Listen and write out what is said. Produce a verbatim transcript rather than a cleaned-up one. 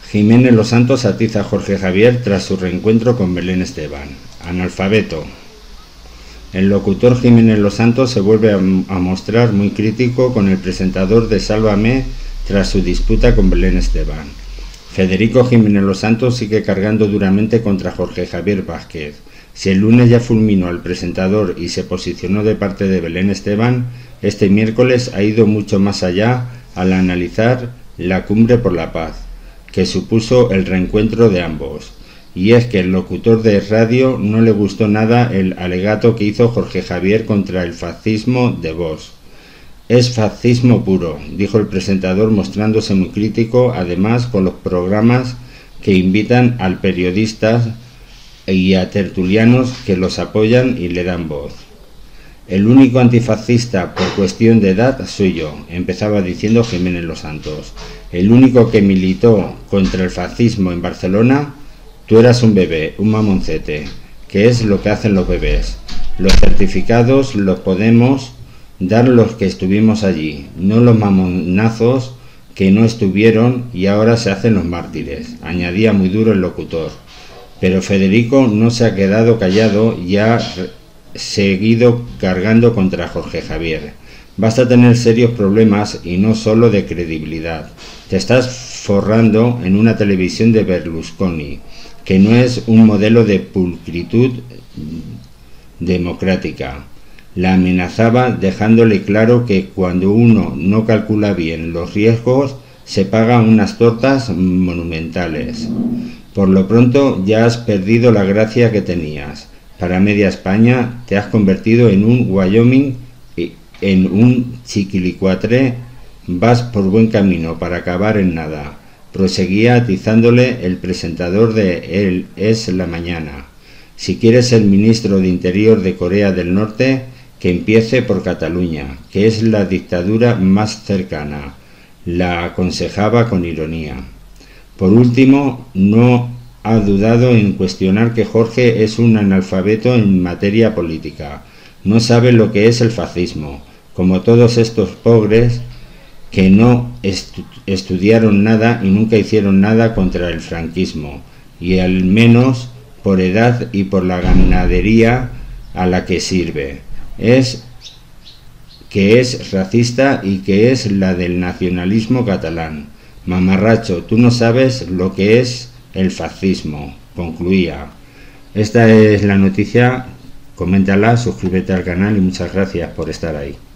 Jiménez Los Santos atiza a Jorge Javier tras su reencuentro con Belén Esteban. Analfabeto. El locutor Jiménez Los Santos se vuelve a, a mostrar muy crítico con el presentador de Sálvame tras su disputa con Belén Esteban. Federico Jiménez Los Santos sigue cargando duramente contra Jorge Javier Vázquez. Si el lunes ya fulminó al presentador y se posicionó de parte de Belén Esteban, este miércoles ha ido mucho más allá al analizar la Cumbre por la Paz, que supuso el reencuentro de ambos. Y es que el locutor de radio no le gustó nada el alegato que hizo Jorge Javier contra el fascismo de Vox. Es fascismo puro, dijo el presentador mostrándose muy crítico, además con los programas que invitan al periodistas y a tertulianos que los apoyan y le dan voz. El único antifascista por cuestión de edad soy yo, empezaba diciendo Jiménez Los Santos. El único que militó contra el fascismo en Barcelona, tú eras un bebé, un mamoncete, que es lo que hacen los bebés. Los certificados los podemos dar los que estuvimos allí, no los mamonazos que no estuvieron y ahora se hacen los mártires, añadía muy duro el locutor. Pero Federico no se ha quedado callado y ha seguido cargando contra Jorge Javier. Vas a tener serios problemas y no solo de credibilidad. Te estás forrando en una televisión de Berlusconi, que no es un modelo de pulcritud democrática. La amenazaba dejándole claro que cuando uno no calcula bien los riesgos se pagan unas tortas monumentales. Por lo pronto ya has perdido la gracia que tenías. Para media España te has convertido en un Wyoming, en un chiquilicuatre. Vas por buen camino para acabar en nada. Proseguía atizándole el presentador de Él es la mañana. Si quieres ser ministro de Interior de Corea del Norte, que empiece por Cataluña, que es la dictadura más cercana, la aconsejaba con ironía. Por último, no ha dudado en cuestionar que Jorge es un analfabeto en materia política. No sabe lo que es el fascismo, como todos estos pobres que no estu estudiaron nada y nunca hicieron nada contra el franquismo, y al menos por edad y por la ganadería a la que sirve. Es que es racista y que es la del nacionalismo catalán. Mamarracho, tú no sabes lo que es el fascismo, concluía. Esta es la noticia, coméntala, suscríbete al canal y muchas gracias por estar ahí.